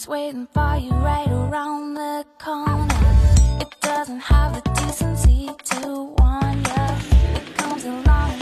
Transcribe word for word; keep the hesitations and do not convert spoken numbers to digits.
It's waiting for you right around the corner. It doesn't have the decency to warn you. It comes along